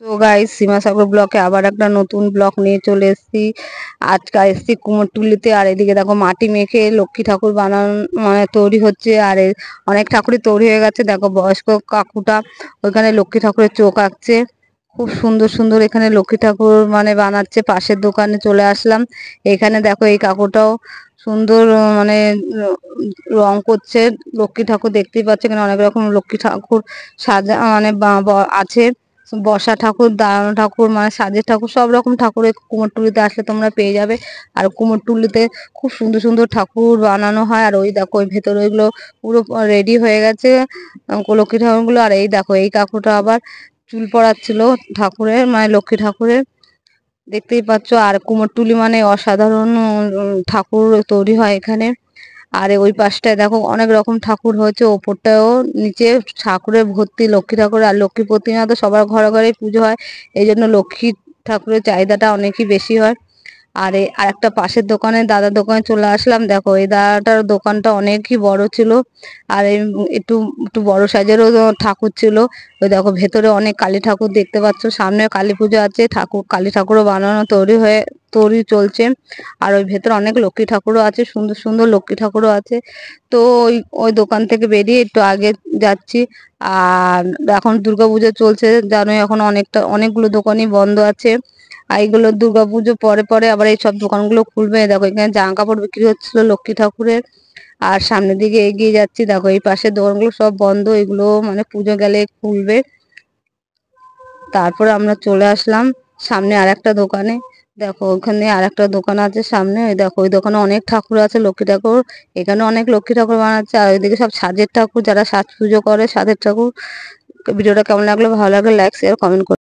তো গাইস, সীমা সাগর ব্লকে আবার একটা নতুন ব্লক নিয়ে চলে এসেছি। আজকে এসেছি কুমোরটুলিতে। আর এদিকে দেখো মাটি মেখে লক্ষ্মী ঠাকুর বানানো মানে তৈরি হচ্ছে। আর অনেক ঠাকুরই তৈরি হয়ে গেছে। দেখো বয়স্ক কাকুটা ওইখানে লক্ষ্মী ঠাকুরের চোখ আঁকছে। খুব সুন্দর সুন্দর এখানে লক্ষ্মী ঠাকুর মানে বানাচ্ছে। পাশের দোকানে চলে আসলাম। এখানে দেখো এই কাকুটাও সুন্দর মানে রং করছে। লক্ষ্মী ঠাকুর দেখতেই পাচ্ছে, এখানে অনেক রকম লক্ষ্মী ঠাকুর সাজা মানে আছে। বসা ঠাকুর, দাঁড়ানো ঠাকুর, মানে সাজের ঠাকুর, সব রকম ঠাকুর এই কুমোরটুলিতে আসলে তোমরা পেয়ে যাবে। আর কুমোরটুলিতে খুব সুন্দর সুন্দর ঠাকুর বানানো হয়। আর ওই দেখো ওই ভেতরে ওইগুলো পুরো রেডি হয়ে গেছে লক্ষ্মী ঠাকুরগুলো। আর এই দেখো এই কাকুটা আবার চুল পড়াচ্ছিল ঠাকুরের, মানে লক্ষ্মী ঠাকুরের, দেখতেই পাচ্ছ। আর কুমোরটুলি মানে অসাধারণ ঠাকুর তৈরি হয় এখানে। আর ওই পাশটায় দেখো অনেক রকম ঠাকুর হয়েছে, ওপরটাও নিচে ঠাকুরের ভর্তি লক্ষ্মী ঠাকুর। আর লক্ষ্মী প্রতিমা তো সবার ঘরে ঘরে পুজো হয়, এই জন্য লক্ষ্মী ঠাকুরের চাহিদাটা অনেকই বেশি হয়। আর এই আরেকটা পাশের দোকানে দাদার দোকানে চলে আসলাম। দেখো এই দাদাটার দোকানটা অনেকই বড় ছিল। আর এই একটু একটু বড় সাইজেরও ঠাকুর ছিল। ওই দেখো ভেতরে অনেক কালী ঠাকুর দেখতে পাচ্ছ, সামনে কালী পুজো আছে, ঠাকুর কালী ঠাকুরও বানানো তৈরি চলছে। আর ওই ভেতরে অনেক লক্ষ্মী ঠাকুরও আছে, সুন্দর সুন্দর লক্ষ্মী ঠাকুরও আছে। তো ওই ওই দোকান থেকে বেরিয়ে একটু আগে যাচ্ছি। আর এখন দুর্গাপুজো চলছে জানোই, এখন অনেকগুলো দোকানই বন্ধ আছে। আর এইগুলো দুর্গাপুজো পরে পরে আবার এই সব দোকানগুলো খুলবে। দেখো এখানে জামা কাপড় বিক্রি হচ্ছিল লক্ষ্মী ঠাকুরের। আর সামনের দিকে এগিয়ে যাচ্ছি, দেখো এই পাশের দোকানগুলো সব বন্ধ, এগুলো মানে পুজো গেলে খুলবে। তারপরে আমরা চলে আসলাম সামনে আর একটা দোকানে। দেখো ওখানে আর একটা দোকান আছে সামনে, ওই দেখো ওই দোকানে অনেক ঠাকুর আছে লক্ষ্মী ঠাকুর। এখানে অনেক লক্ষ্মী ঠাকুর বানাচ্ছে। আর ওইদিকে সব সাজের ঠাকুর, যারা সাজ পুজো করে সাজের ঠাকুর। ভিডিওটা কেমন লাগলো, ভালো লাগলে লাইক শেয়ার কমেন্ট করো।